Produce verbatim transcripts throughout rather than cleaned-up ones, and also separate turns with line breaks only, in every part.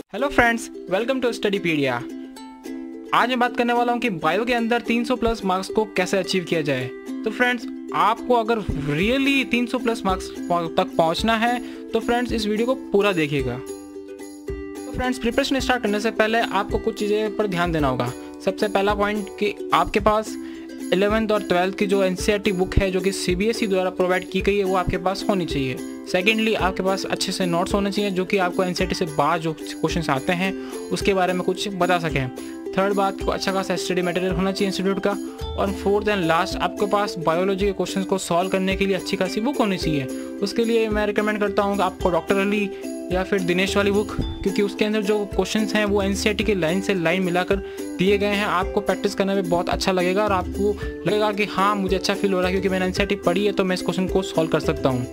Hello friends, welcome to Studypedia. आज मैं बात करने वाला हूँ कि बायो के अंदर तीन सौ प्लस मार्क्स को कैसे अचीव किया जाए। तो फ्रेंड्स, आपको अगर रियली तीन सौ प्लस मार्क्स तक पहुँचना है तो फ्रेंड्स इस वीडियो को पूरा देखिएगा। तो फ्रेंड्स, प्रिपरेशन स्टार्ट करने से पहले आपको कुछ चीज़ें पर ध्यान देना होगा। सबसे पहला पॉइंट कि आपके पास इलेवेंथ और ट्वेल्थ की जो एनसीईआरटी बुक है जो कि सीबीएसई द्वारा प्रोवाइड की गई है वो आपके पास होनी चाहिए। सेकेंडली, आपके पास अच्छे से नोट्स होने चाहिए जो कि आपको एनसीईआरटी से बाहर जो क्वेश्चंस आते हैं उसके बारे में कुछ बता सकें। थर्ड बात को अच्छा खासा स्टडी मटेरियल होना चाहिए इंस्टीट्यूट का। और फोर्थ एंड लास्ट, आपके पास बायोलॉजी के क्वेश्चंस को सॉल्व करने के लिए अच्छी खासी बुक होनी चाहिए। उसके लिए मैं रिकमेंड करता हूँ कि आपको डॉक्टर अली या फिर दिनेश वाली बुक, क्योंकि उसके अंदर जो क्वेश्चंस हैं वो एनसीईआरटी के लाइन से लाइन मिलाकर दिए गए हैं। आपको प्रैक्टिस करने में बहुत अच्छा लगेगा और आपको लगेगा कि हाँ, मुझे अच्छा फील हो रहा है क्योंकि मैंने एनसीईआरटी पढ़ी है तो मैं इस क्वेश्चन को सॉल्व कर सकता हूँ।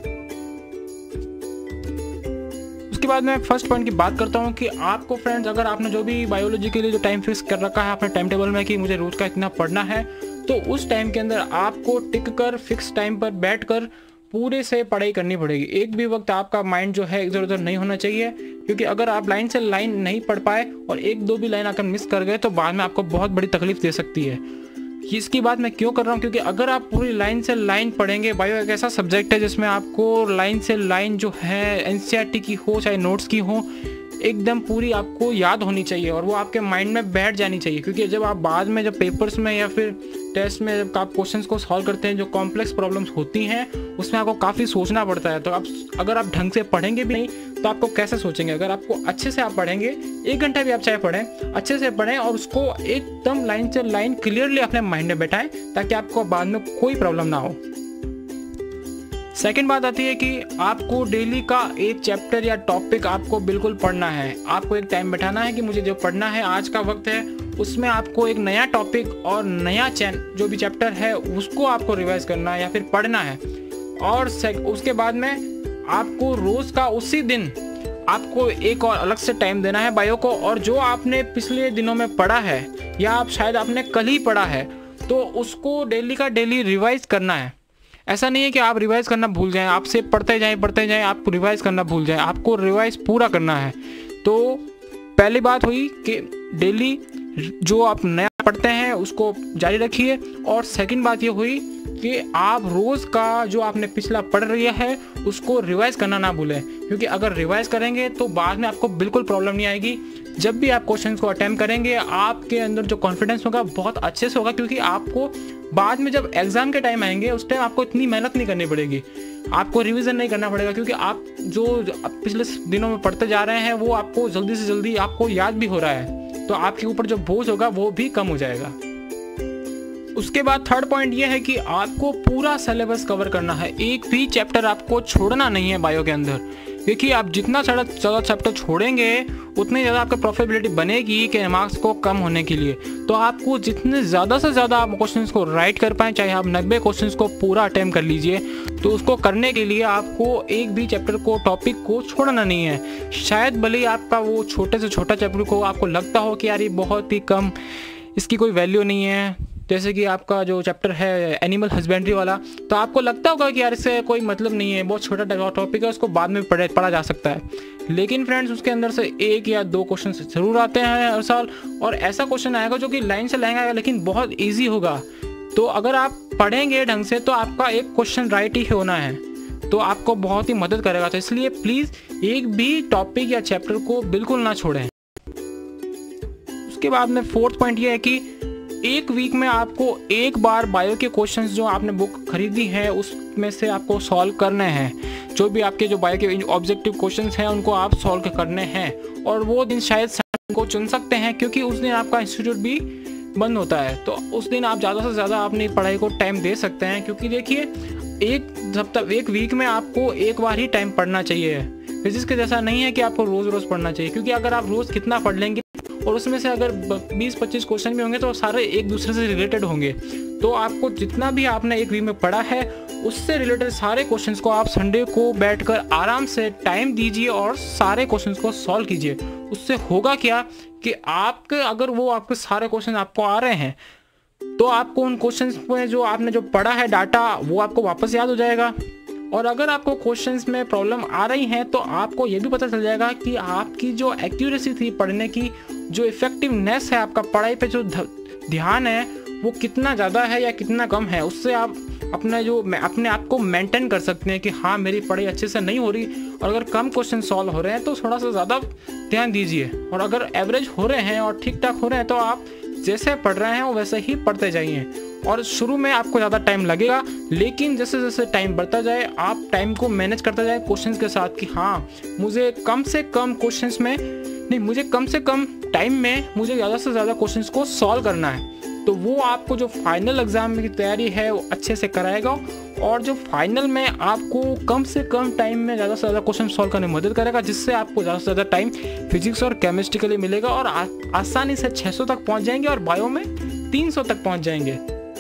उसके बाद मैं फर्स्ट पॉइंट की बात करता हूँ कि आपको फ्रेंड्स, अगर आपने जो भी बायोलॉजी के लिए जो टाइम फिक्स कर रखा है अपने टाइम टेबल में कि मुझे रोज का इतना पढ़ना है, तो उस टाइम के अंदर आपको टिक कर फिक्स टाइम पर बैठ कर पूरे से पढ़ाई करनी पड़ेगी। एक भी वक्त आपका माइंड जो है इधर उधर नहीं होना चाहिए, क्योंकि अगर आप लाइन से लाइन नहीं पढ़ पाए और एक दो भी लाइन आकर मिस कर गए तो बाद में आपको बहुत बड़ी तकलीफ दे सकती है। इसकी बात मैं क्यों कर रहा हूँ, क्योंकि अगर आप पूरी लाइन से लाइन पढ़ेंगे, बायो एक ऐसा सब्जेक्ट है जिसमें आपको लाइन से लाइन जो है एनसीईआरटी की हो चाहे नोट्स की हो एकदम पूरी आपको याद होनी चाहिए और वो आपके माइंड में बैठ जानी चाहिए। क्योंकि जब आप बाद में जब पेपर्स में या फिर टेस्ट में जब आप क्वेश्चंस को सॉल्व करते हैं, जो कॉम्प्लेक्स प्रॉब्लम्स होती हैं उसमें आपको काफ़ी सोचना पड़ता है। तो आप अगर आप ढंग से पढ़ेंगे भी नहीं तो आपको कैसे सोचेंगे। अगर आपको अच्छे से आप पढ़ेंगे, एक घंटा भी आप चाहे पढ़ें, अच्छे से पढ़ें और उसको एकदम लाइन से लाइन क्लियरली अपने माइंड में बैठाएं ताकि आपको बाद में कोई प्रॉब्लम ना हो। सेकेंड बात आती है कि आपको डेली का एक चैप्टर या टॉपिक आपको बिल्कुल पढ़ना है। आपको एक टाइम बैठाना है कि मुझे जो पढ़ना है, आज का वक्त है, उसमें आपको एक नया टॉपिक और नया चैन जो भी चैप्टर है उसको आपको रिवाइज करना है या फिर पढ़ना है। और उसके बाद में आपको रोज़ का उसी दिन आपको एक और अलग से टाइम देना है बायो को। और जो आपने पिछले दिनों में पढ़ा है या आप शायद आपने कल ही पढ़ा है तो उसको डेली का डेली रिवाइज करना है। ऐसा नहीं है कि आप रिवाइज करना भूल जाएं, आप सिर्फ पढ़ते जाएं पढ़ते जाएं, आपको रिवाइज करना भूल जाएं, आपको रिवाइज पूरा करना है। तो पहली बात हुई कि डेली जो आप नया पढ़ते हैं उसको जारी रखिए। और सेकंड बात ये हुई कि आप रोज़ का जो आपने पिछला पढ़ लिया है उसको रिवाइज करना ना भूलें, क्योंकि अगर रिवाइज करेंगे तो बाद में आपको बिल्कुल प्रॉब्लम नहीं आएगी। जब भी आप क्वेश्चन को अटेम्प्ट करेंगे आपके अंदर जो कॉन्फिडेंस होगा बहुत अच्छे से होगा, क्योंकि आपको बाद में जब एग्जाम के टाइम आएंगे उस टाइम आपको इतनी मेहनत नहीं करनी पड़ेगी, आपको रिवीजन नहीं करना पड़ेगा, क्योंकि आप जो पिछले दिनों में पढ़ते जा रहे हैं वो आपको जल्दी से जल्दी आपको याद भी हो रहा है, तो आपके ऊपर जो बोझ होगा वो भी कम हो जाएगा। उसके बाद थर्ड पॉइंट ये है कि आपको पूरा सिलेबस कवर करना है, एक भी चैप्टर आपको छोड़ना नहीं है बायो के अंदर, क्योंकि आप जितना ज़्यादा चैप्टर छोड़ेंगे उतनी ज़्यादा आपकी प्रॉफिटेबिलिटी बनेगी कि मार्क्स को कम होने के लिए। तो आपको जितने ज़्यादा से ज़्यादा आप क्वेश्चंस को राइट कर पाएँ, चाहे आप नब्बे क्वेश्चंस को पूरा अटेम्प्ट कर लीजिए, तो उसको करने के लिए आपको एक भी चैप्टर को टॉपिक को छोड़ना नहीं है। शायद भले ही आपका वो छोटे से छोटा चैप्टर को आपको लगता हो कि यार ये बहुत ही कम, इसकी कोई वैल्यू नहीं है, जैसे कि आपका जो चैप्टर है एनिमल हस्बेंड्री वाला, तो आपको लगता होगा कि यार इससे कोई मतलब नहीं है, बहुत छोटा टॉपिक है, उसको बाद में पढ़ा पढ़ा जा सकता है। लेकिन फ्रेंड्स, उसके अंदर से एक या दो क्वेश्चन ज़रूर आते हैं हर साल, और ऐसा क्वेश्चन आएगा जो कि लाइन से लाइन आएगा लेकिन बहुत ईजी होगा। तो अगर आप पढ़ेंगे ढंग से तो आपका एक क्वेश्चन राइट ही होना है, तो आपको बहुत ही मदद करेगा। तो इसलिए प्लीज़ एक भी टॉपिक या चैप्टर को बिल्कुल ना छोड़ें। उसके बाद में फोर्थ पॉइंट ये है कि एक वीक में आपको एक बार बायो के क्वेश्चंस जो आपने बुक खरीदी है उसमें से आपको सॉल्व करने हैं। जो भी आपके जो बायो के ऑब्जेक्टिव क्वेश्चंस हैं उनको आप सॉल्व करने हैं, और वो दिन शायद संडे को चुन सकते हैं क्योंकि उस दिन आपका इंस्टीट्यूट भी बंद होता है। तो उस दिन आप ज़्यादा से ज़्यादा अपनी पढ़ाई को टाइम दे सकते हैं, क्योंकि देखिए एक सप्ताह एक वीक में आपको एक बार ही टाइम पढ़ना चाहिए। फिजिक्स के जैसा नहीं है कि आपको रोज़ रोज़ पढ़ना चाहिए, क्योंकि अगर आप रोज़ कितना पढ़ लेंगे और उसमें से अगर बीस पच्चीस क्वेश्चन भी होंगे तो सारे एक दूसरे से रिलेटेड होंगे। तो आपको जितना भी आपने एक वीक में पढ़ा है उससे रिलेटेड सारे क्वेश्चंस को आप संडे को बैठकर आराम से टाइम दीजिए और सारे क्वेश्चंस को सॉल्व कीजिए। उससे होगा क्या कि आपके अगर वो आपके सारे क्वेश्चन आपको आ रहे हैं तो आपको उन क्वेश्चंस में जो आपने जो पढ़ा है डाटा वो आपको वापस याद हो जाएगा, और अगर आपको क्वेश्चंस में प्रॉब्लम आ रही है तो आपको ये भी पता चल जाएगा कि आपकी जो एक्यूरेसी थी पढ़ने की, जो इफ़ेक्टिवनेस है, आपका पढ़ाई पे जो ध्यान है वो कितना ज़्यादा है या कितना कम है। उससे आप अपना जो अपने आप को मेंटेन कर सकते हैं कि हाँ मेरी पढ़ाई अच्छे से नहीं हो रही, और अगर कम क्वेश्चन सॉल्व हो रहे हैं तो थोड़ा सा ज़्यादा ध्यान दीजिए, और अगर एवरेज हो रहे हैं और ठीक ठाक हो रहे हैं तो आप जैसे पढ़ रहे हैं वैसे ही पढ़ते जाइए। और शुरू में आपको ज़्यादा टाइम लगेगा, लेकिन जैसे जैसे टाइम बढ़ता जाए आप टाइम को मैनेज करते जाए क्वेश्चंस के साथ कि हाँ मुझे कम से कम क्वेश्चंस में नहीं मुझे कम से कम टाइम में मुझे ज़्यादा से ज़्यादा क्वेश्चंस को सॉल्व करना है। तो वो आपको जो फाइनल एग्ज़ाम की तैयारी है वो अच्छे से कराएगा, और जो फाइनल में आपको कम से कम टाइम में ज़्यादा से ज़्यादा क्वेश्चन सॉल्व करने में मदद करेगा, जिससे आपको ज़्यादा से ज़्यादा टाइम फिजिक्स और केमिस्ट्री के लिए मिलेगा, और आ, आसानी से छह सौ तक पहुंच जाएंगे और बायो में तीन सौ तक पहुंच जाएंगे।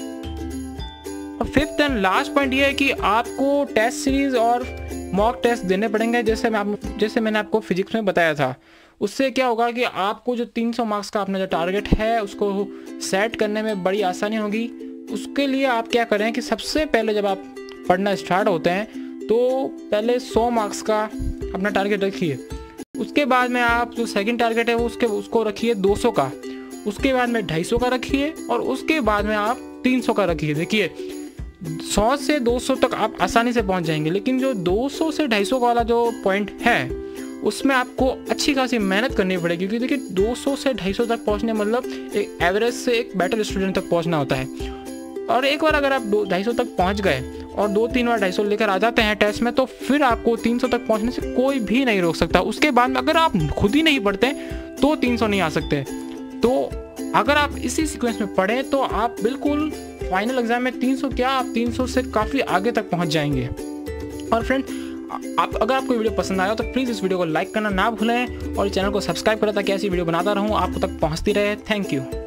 और फिफ्थ एंड लास्ट पॉइंट ये है कि आपको टेस्ट सीरीज और मॉक टेस्ट देने पड़ेंगे, जैसे मैं आप जैसे मैंने आपको फिजिक्स में बताया था। उससे क्या होगा कि आपको जो तीन सौ मार्क्स का अपना जो टारगेट है उसको सेट करने में बड़ी आसानी होगी। उसके लिए आप क्या करें कि सबसे पहले जब आप पढ़ना स्टार्ट होते हैं तो पहले सौ मार्क्स का अपना टारगेट रखिए। उसके बाद में आप जो सेकंड टारगेट है वो उसके उसको रखिए दो सौ का, उसके बाद में ढाई सौ का रखिए, और उसके बाद में आप तीन सौ का रखिए। देखिए सौ से दो सौ तक आप आसानी से पहुंच जाएंगे, लेकिन जो दो सौ से ढाई सौ वाला जो पॉइंट है उसमें आपको अच्छी खासी मेहनत करनी पड़ेगी, क्योंकि देखिए दो सौ से ढाई सौ तक पहुंचने मतलब एक एवरेज से एक बेटर स्टूडेंट तक पहुंचना होता है। और एक बार अगर आप दो ढाई सौ तक पहुंच गए और दो तीन बार ढाई सौ लेकर आ जाते हैं टेस्ट में, तो फिर आपको तीन सौ तक पहुंचने से कोई भी नहीं रोक सकता। उसके बाद में अगर आप खुद ही नहीं पढ़ते तो तीन सौ नहीं आ सकते। तो अगर आप इसी सीक्वेंस में पढ़ें तो आप बिल्कुल फाइनल एग्जाम में तीन सौ क्या आप तीन सौ से काफ़ी आगे तक पहुंच जाएंगे। और फ्रेंड आप अगर आपको वीडियो पसंद आया तो प्लीज़ इस वीडियो को लाइक करना ना भूलें, और चैनल को सब्सक्राइब करें ताकि ऐसी वीडियो बनाता रहूं आपको तक पहुंचती रहे। Thank you.